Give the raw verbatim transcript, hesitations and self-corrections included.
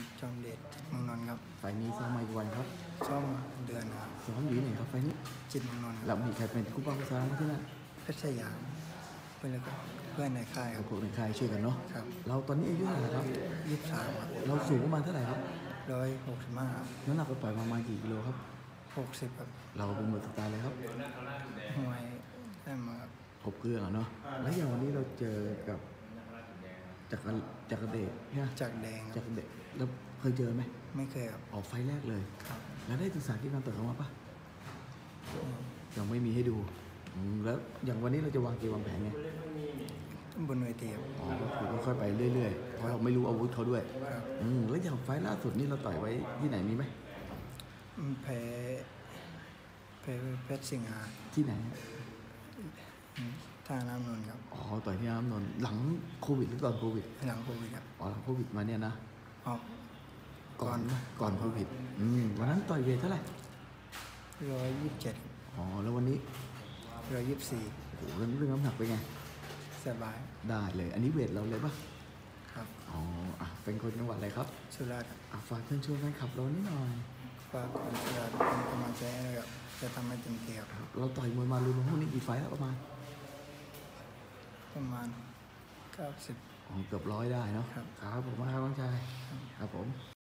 จอมเดชเมืองนนท์ครับไฟล์นี้ซ้อมมากี่วันครับช่องเดือนครับซ้อมอยู่ที่ไหนครับไฟล์นี้จิตเมืองนนท์คเรารับมีใครเป็นคู่ป้องกันซ้อมที่นั่นเพชรสยามเพื่อนแล้วก็เพื่อนในค่ายคกัรับบ พวกในค่ายช่วยกันเนาะครับเราตอนนี้อายุเท่าไหร่ครับยี่สิบสามครับเราสูงประมาณเท่าไหร่ครับร้อยหกสิบห้าน้ำหนักเราปล่อยประมาณกี่กิโลครับหกสิบครับเราเป็นมือสไตล์เลยครับมวยได้มาครับครบเครื่องอะเนาะแล้วอย่างวันนี้เราเจอกับจักรจักรเดชเนี่ยจากแดงคจัรับกรเดชแล้วเคยเจอไหมไม่เคยครับออกไฟล์แรกเลยครับแล้วได้ศึกษาที่การต่อยเขามาปะยังไม่มีให้ดูอืมแล้วอย่างวันนี้เราจะวางเกมวางแผนไงบนเวทีครับอ๋อก็คือค่อยๆไปเรื่อยๆเพราะเราไม่รู้อาวุธเขาด้วยครับอืมแล้วอย่างไฟล์ล่าสุดนี่เราต่อยไว้ที่ไหนมีไหมแพ้แพ้เพชรสิงหาที่ไหนท่าน้ำนนท์ครับอ๋อต่อยที่น้ำนนท์หลังโควิดหรือก่อนโควิดหลังโควิดครับอ๋อหลังโควิดมาเนี่ยนะออกก่อนก่อนโควิดอืมวันนั้นต่อยเวทเท่าไหร่ร้อยยี่สิบเจ็ดอ๋อแล้ววันนี้ร้อยยี่สิบสี่โอ้โหเรื่องเรื่องน้ำหนักเป็นไงสบายได้เลยอันนี้เวทเราเลยปะครับอ๋ออ่ะเป็นคนจังหวัดอะไรครับสุราษฎร์ครับอ่ะฝากเชิญชวนแฟนคลับเรานิดหน่อยฝากคนสุราษฎร์เป็นกำลังใจให้นะครับจะทำให้เต็มที่ครับเราต่อยมวยมารวมๆพวกนี้กี่ไฟล์แล้วประมาณประมาณเก้าสิบอ๋อเกือบร้อยได้เนาะครับครับผมมากครับน้องชายครับผม